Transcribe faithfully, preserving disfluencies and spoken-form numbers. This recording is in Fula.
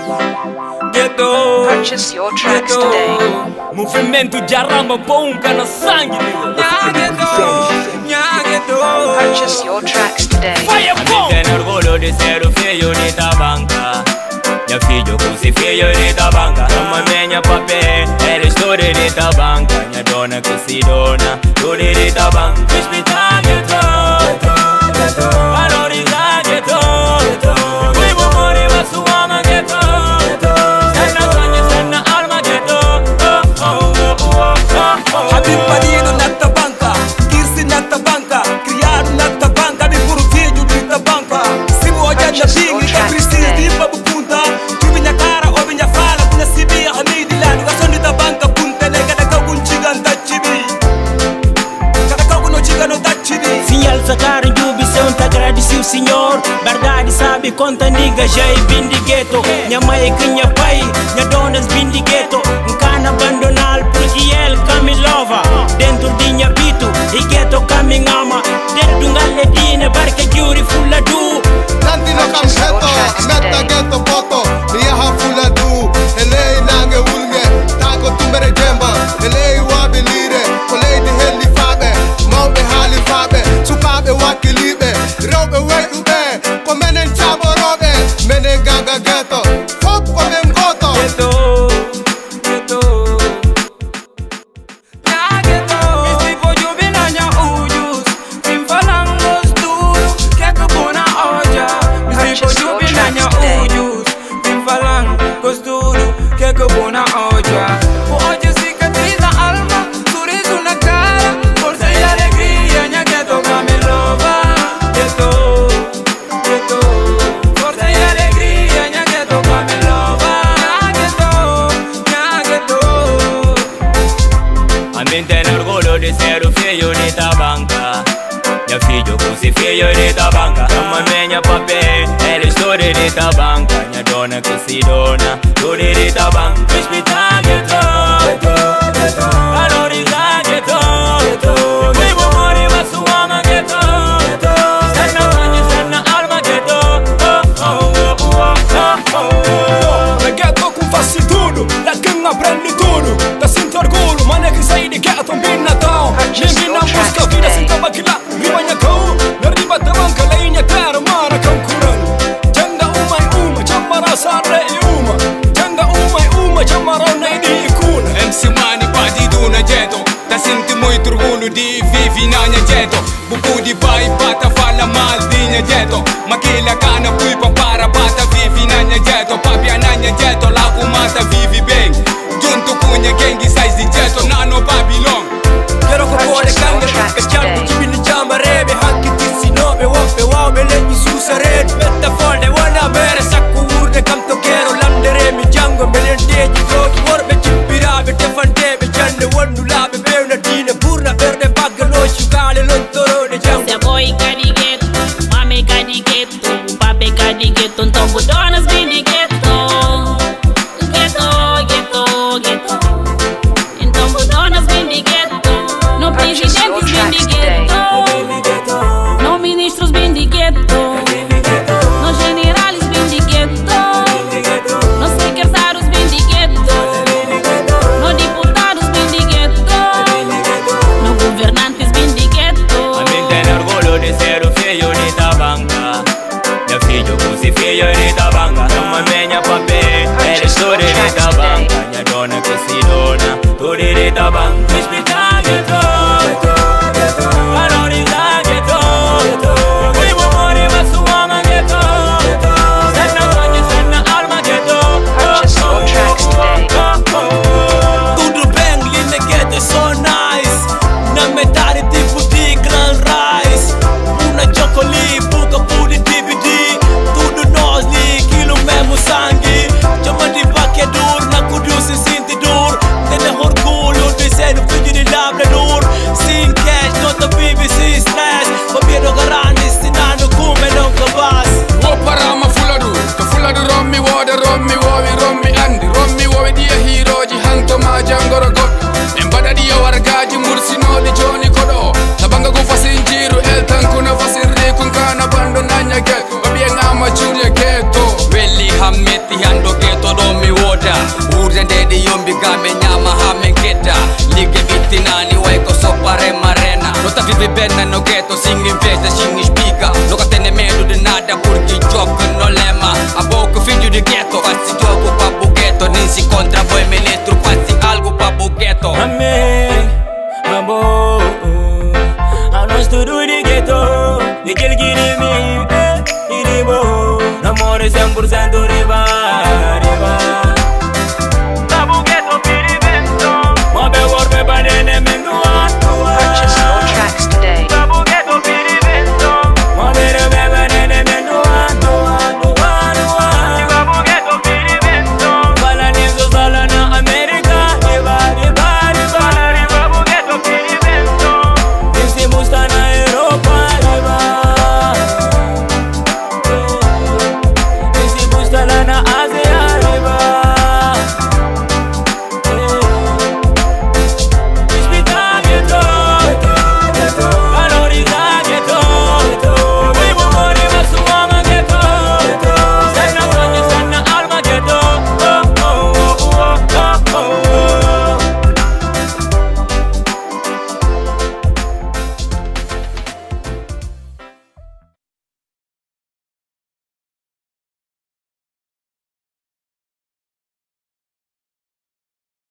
Ghetto. Purchase your tracks today. Movimento de arama bonga na sangue. Purchase your tracks today. Tenho orgulho de ser o filho de Tabanca. Minha filho così figlio di Tabanca. Mamma mia papè è la storia di Tabanca. Mia donna così donna, storia di Tabanca. Ospita ghetto, valorizza ghetto. Qui vuoi morire su ama ghetto. Senna sogni, senna alma ghetto. Habib Padino na Tabanca, Kirsi na Tabanca, criado na Tabanca, mi puro filho de Tabanca. Se vou olhar na bingue, tá preciso de ir pra Bupunta. Tu minha cara ou minha fala, kuna sibi a mim de lá. Nunca sou de Tabanca, punta, né? Cada cau com chigan tá chibi. Cada cau com no chigan no tá chibi. Fim alza cara em jubição, te agradeci o senhor. Verdade sabe, conta nigga, já é bem de gueto. Minha mãe é que minha pai, minha dona é bem de gueto. Um cana abandonar, porque ele que me lova. Dentro de minha bito, e gueto que me ama. Dentro de um galedina, barca giuri fulla du. Nanti no kam ghetto, metta ghetto poto. Niyaha fulla du, elei nange ulge. Tago tumbere jemba, elei wabi lire. Kolei di heli fabe, maube hali fabe. Sukabe wakilibe, robe weube. Komenen chabo robe, menen ganga ghetto. Fop komen goto. Ghetto, ghetto. Ya ghetto, mi tipo jubina nya ujus. Tim falangos duro, que tu bona oja. Mi tipo jubina nya ujus. Tim falangos duro, que tu bona oja. O oja cicatriza alma, sorriso na cara, força e alegria, nya ghetto que me rouba. Ghetto, ghetto, força e alegria, nya ghetto que me rouba. Ya ghetto, ya ghetto. A mim tenho orgulho de ser o filho de Tabanca. Mia figlio così figlio di Tabanca. Mamma mia papè è la storia di Tabanca. Mia donna così donna, storia di Tabanca. Ospita ghetto, valorizza ghetto. Qui vuoi morire su ama ghetto. Senna sogni, senna alma ghetto. Na ghetto com faço tudo, da quem aprende tudo. Da sinto orgulho, mano é que sai de ghetto bem Natal. Ninguém não busca vida sem tabaquila. Riba nha kau, na riba Tabanca lainha terra mara kankuran. Janda umay uma, chamara sarre e uma. Janda umay uma, chamara naidi ikuna. M C Mani Padido na ghetto. Da sinto muito orgulho de viver na minha ghetto. Buku di bai bata fala mal di minha ghetto. Makila kana pui pa para bata vive na minha ghetto. Papia na minha ghetto, la umata vive bem. Junto com minha gang size di ghetto, nano Babylon. Pero ko pole kanga, kachan ku jibini chamba rebe. Hakki tissi no be wape wow be lenyi susa red. Metta folde wana bere sakku urde kam to kero landere mi jango melen deji doji worbe chippirabe defantebe jande wondu labe bewna dina burna berde baggalo shugale lontorone jam. Se boy di ghetto, mame di ghetto, pape di ghetto, então budonas bem de ghetto. Ghetto, ghetto, ghetto. Então budonas bem de ghetto. No presidentes bem de ghetto. No ministros bem de ghetto. No generales bem de ghetto. No secretários bem de ghetto. No deputados bem de ghetto. No governantes bem de ghetto. A mim tenho orgulho de ser o filho de Tabanca. Mia figlio così figlio di Tabanca. Mamma mia papè è la storia di Tabanca. Mia donna così donna, storia di Tabanca. Ospita ghetto, valorizza ghetto. Qui vuoi morire su ama ghetto. Senna sogni, senna alma ghetto. Purchase your tracks today. Tudo bem, linda ghetto é so nice. Na metade tipo de Grand Rise. Una chocoli, buca pure D V D. Tudo nós li, quilo mesmo sangue. Chama de vaca dor, na curio se sente dor. Tem orgulho de ser o filho de labrador. Sem cash, nota vive sem stress. Babino garante, ensinando como não cabas. Wo parama fuladu, to fuladu rommi woda rommi wowi rommi andi. Rommi wowi dia hiroji hanto ma jangoro god. En bada dia wargaji mursinodi joni kodo. Tabanga go fasin jiru el tankuna fasin rikun kana bando nanya get. Babi ngama junior ghetto. Welli hammeti hando ghetto Urjan de yombi game nyama hamen keta Lige vitinani waiko sopare marena Nota vive benna no ghetto singing festa singing speaker No katene medo de nada porque joke no lema Aboko finju de ghetto fasti